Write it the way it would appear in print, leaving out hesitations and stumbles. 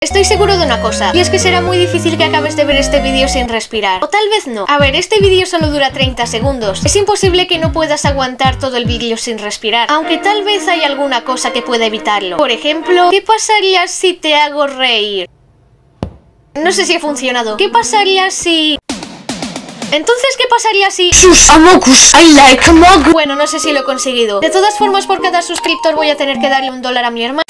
Estoy seguro de una cosa, y es que será muy difícil que acabes de ver este vídeo sin respirar. O tal vez no. A ver, este vídeo solo dura 30 segundos. Es imposible que no puedas aguantar todo el vídeo sin respirar, aunque tal vez hay alguna cosa que pueda evitarlo. Por ejemplo, ¿qué pasaría si te hago reír? No sé si ha funcionado. ¿Qué pasaría si...? Entonces, ¿qué pasaría si...? Sus Amogus, I like Amogus. Bueno, no sé si lo he conseguido. De todas formas, por cada suscriptor voy a tener que darle $1 a mi hermano.